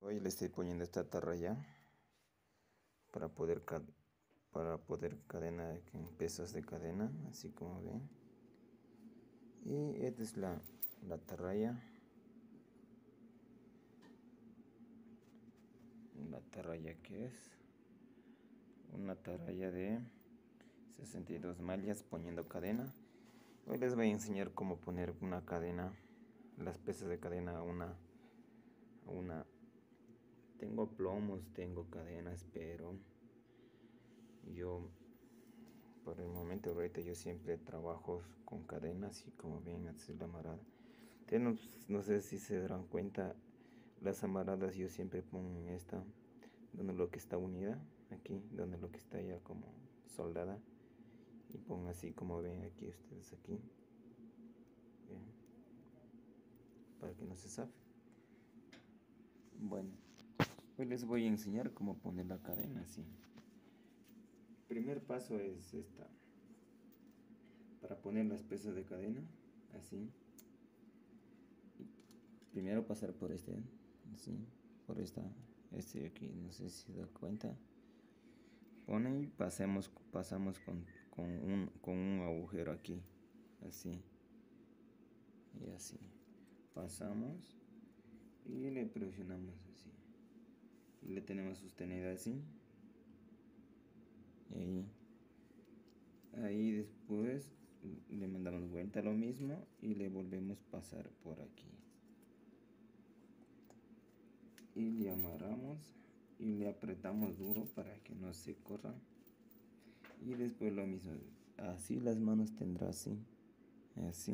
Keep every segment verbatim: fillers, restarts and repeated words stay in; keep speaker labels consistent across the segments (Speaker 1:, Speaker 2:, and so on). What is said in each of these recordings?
Speaker 1: Hoy le estoy poniendo esta atarraya para poder para poder cadena en piezas de cadena, así como ven. Y esta es la, la atarraya, la atarraya que es una atarraya de sesenta y dos mallas poniendo cadena. Hoy les voy a enseñar cómo poner una cadena, las piezas de cadena a una a una tengo plomos, tengo cadenas, pero yo por el momento ahorita yo siempre trabajo con cadenas, y como ven, así es la amarrada. Ustedes no, no sé si se darán cuenta, las amarradas yo siempre pongo en esta, donde lo que está unida, aquí, donde lo que está ya como soldada, y pongo así como ven aquí ustedes aquí, bien, para que no se zafe. Bueno, hoy les voy a enseñar cómo poner la cadena así. Primer paso es esta, para poner las piezas de cadena, así. Primero pasar por este, así, por esta, este de aquí, no sé si se da cuenta. Pone y pasemos, pasamos con, con, un, con un agujero aquí, así, y así. Pasamos y le presionamos así. Y le tenemos sostenida así. Y ahí, ahí después le mandamos vuelta a lo mismo y le volvemos a pasar por aquí. Y le amarramos y le apretamos duro para que no se corra. Y después lo mismo, así las manos tendrá así, así,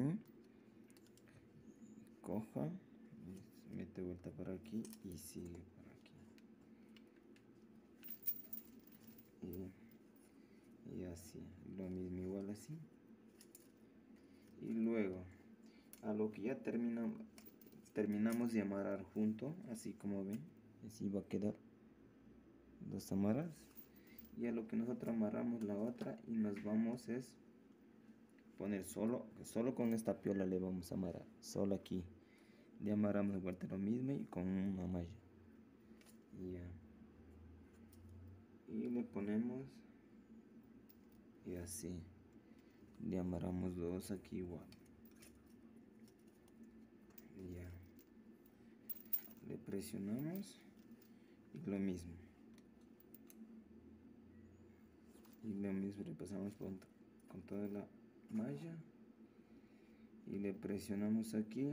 Speaker 1: coja, mete vuelta por aquí y sigue por aquí. Y, y así, lo mismo igual así. Y luego, a lo que ya terminamos, terminamos de amarrar junto, así como ven, así va a quedar dos amarras. Y a lo que nosotros amarramos la otra y nos vamos es poner solo, solo con esta piola le vamos a amarrar, solo aquí. Le amarramos de vuelta lo mismo y con una malla. Y ya. Y le ponemos y así. Le amarramos dos aquí igual. Y ya. Le presionamos y lo mismo. Y lo mismo le pasamos con, con toda la malla. Y le presionamos aquí.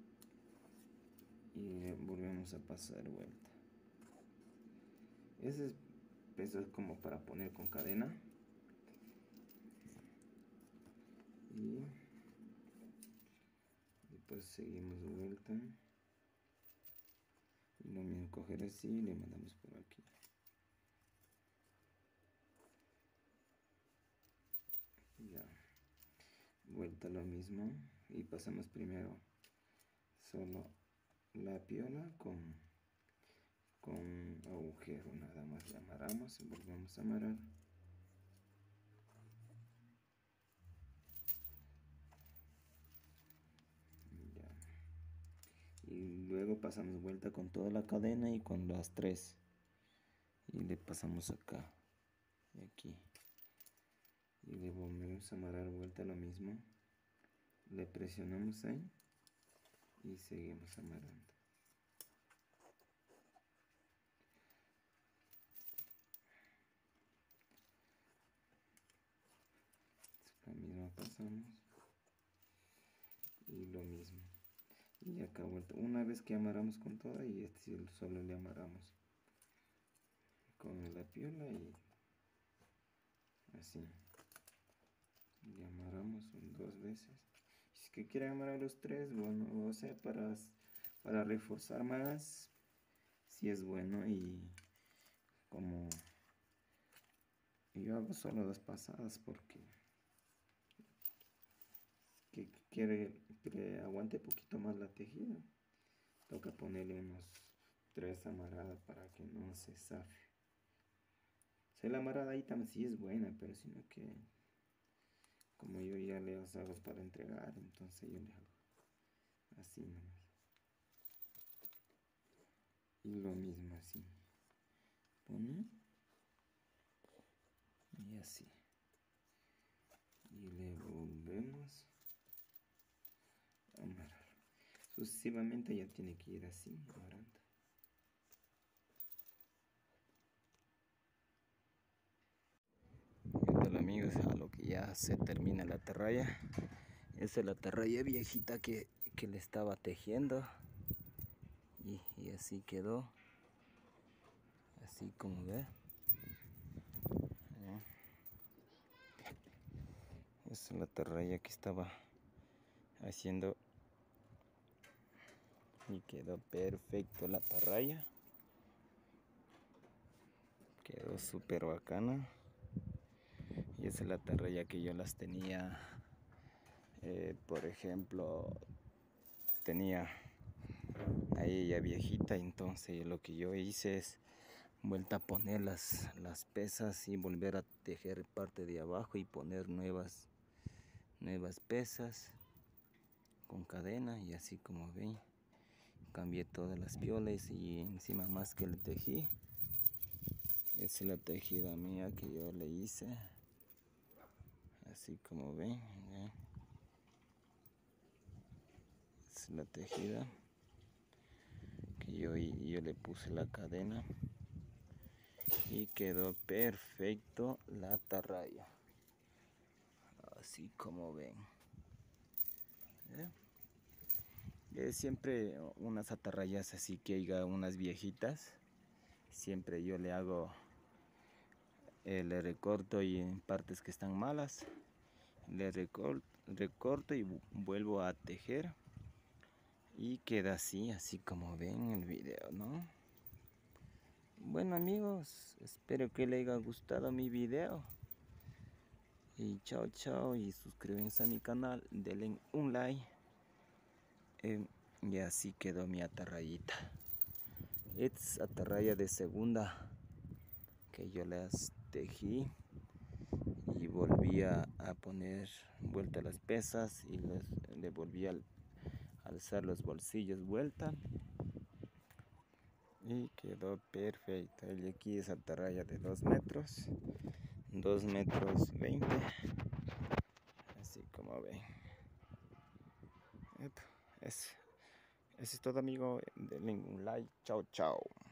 Speaker 1: Y le volvemos a pasar vuelta. Ese es, eso es como para poner con cadena. Y después seguimos de vuelta. Y lo mismo, coger así y le mandamos por aquí. Ya. Vuelta lo mismo. Y pasamos primero solo la piola con, con agujero. Nada más le amarramos y volvemos a amarrar. Ya. Y luego pasamos vuelta con toda la cadena y con las tres. Y le pasamos acá y aquí. Y le volvemos a amarrar vuelta lo mismo. Le presionamos ahí y seguimos amarrando. La misma pasamos. Y lo mismo. Y acá vuelta. Una vez que amarramos con toda, y este solo le amarramos con la piola y así. Le amarramos dos veces. Si es que quieren amarrar los tres, bueno, o sea, para, para reforzar más, si es bueno. Y como yo hago solo dos pasadas porque que quiere que aguante poquito más la tejida, toca ponerle unos tres amarradas para que no se zafe. O sea, la amarrada ahí también sí es buena, pero sino que como yo ya le hago para entregar, entonces yo le hago así nomás. Y lo mismo así. Pone. Y así. Y le volvemos a amarrar. Sucesivamente ya tiene que ir así, amarrando. ¿Qué tal, amigos? A lo que ya se termina la atarraya. Esa es la atarraya viejita que, que le estaba tejiendo. Y, y así quedó. Así como ve. Esa es la atarraya que estaba haciendo. Y quedó perfecto la atarraya. Quedó súper bacana. Y esa es la atarraya que yo las tenía. Eh, por ejemplo, tenía ahí ya viejita. Entonces lo que yo hice es vuelta a poner las, las pesas y volver a tejer parte de abajo y poner nuevas, nuevas pesas con cadena. Y así como ven, cambié todas las piolas y encima más que le tejí. Esa es la tejida mía que yo le hice. Así como ven, ¿eh? Esa es la tejida que yo, yo le puse la cadena y quedó perfecto la atarraya. Así como ven. ¿Eh? Eh, siempre unas atarrayas así que haya unas viejitas. Siempre yo le hago, eh, le recorto y en partes que están malas. Le recorto, recorto y vuelvo a tejer. Y queda así, así como ven en el video, ¿no? Bueno, amigos, espero que les haya gustado mi video. Y chao, chao, y suscríbanse a mi canal, denle un like. Eh, y así quedó mi atarrayita. Es atarraya de segunda que yo las tejí y volví a, a poner vuelta las pesas y les, le volví a alzar los bolsillos vuelta. Y quedó perfecta. Y aquí es atarraya de dos metros, dos metros veinte, así como ven. Eso, eso es todo, amigo. Denle un like. Chao, chao.